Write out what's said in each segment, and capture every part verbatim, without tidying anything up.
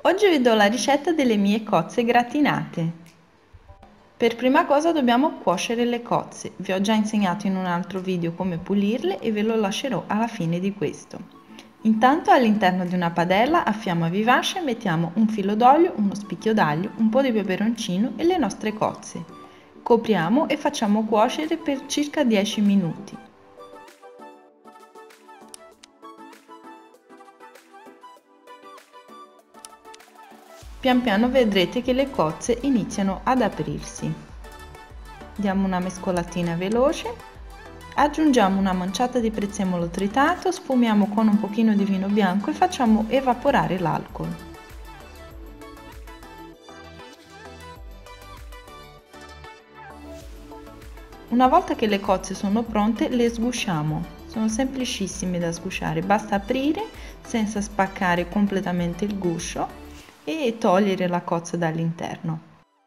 Oggi vi do la ricetta delle mie cozze gratinate. Per prima cosa dobbiamo cuocere le cozze. Vi ho già insegnato in un altro video come pulirle e ve lo lascerò alla fine di questo. Intanto all'interno di una padella a fiamma vivace mettiamo un filo d'olio, uno spicchio d'aglio, un po' di peperoncino e le nostre cozze. Copriamo e facciamo cuocere per circa dieci minuti. Pian piano vedrete che le cozze iniziano ad aprirsi. Diamo una mescolatina veloce, aggiungiamo una manciata di prezzemolo tritato, sfumiamo con un pochino di vino bianco e facciamo evaporare l'alcol. Una volta che le cozze sono pronte, le sgusciamo. Sono semplicissime da sgusciare, basta aprire senza spaccare completamente il guscio e togliere la cozza dall'interno.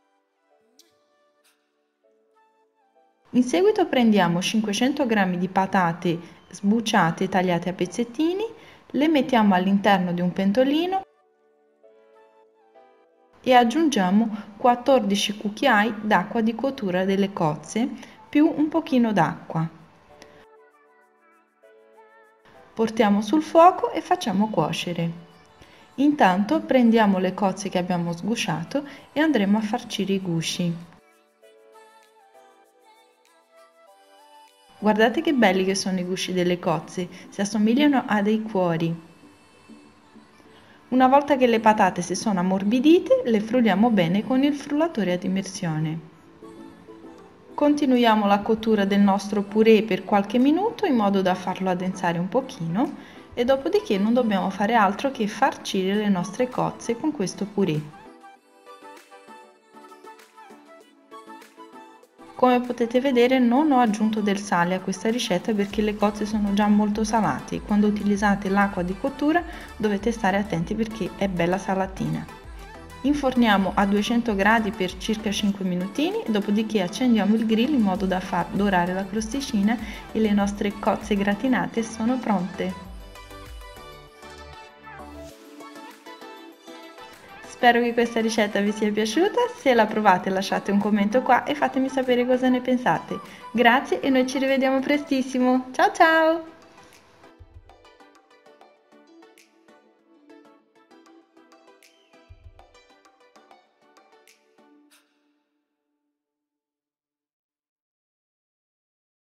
In seguito prendiamo cinquecento grammi di patate sbucciate e tagliate a pezzettini, le mettiamo all'interno di un pentolino e aggiungiamo quattordici cucchiai d'acqua di cottura delle cozze più un pochino d'acqua. Portiamo sul fuoco e facciamo cuocere. Intanto prendiamo le cozze che abbiamo sgusciato e andremo a farcire i gusci. Guardate che belli che sono i gusci delle cozze, si assomigliano a dei cuori. Una volta che le patate si sono ammorbidite, le frulliamo bene con il frullatore ad immersione. Continuiamo la cottura del nostro purè per qualche minuto in modo da farlo addensare un pochino e dopodiché non dobbiamo fare altro che farcire le nostre cozze con questo purè. Come potete vedere non ho aggiunto del sale a questa ricetta perché le cozze sono già molto salate. Quando utilizzate l'acqua di cottura dovete stare attenti perché è bella salatina. Inforniamo a duecento gradi per circa cinque minutini, dopodiché accendiamo il grill in modo da far dorare la crosticina e le nostre cozze gratinate sono pronte. Spero che questa ricetta vi sia piaciuta, se la provate lasciate un commento qua e fatemi sapere cosa ne pensate. Grazie e noi ci rivediamo prestissimo, ciao ciao!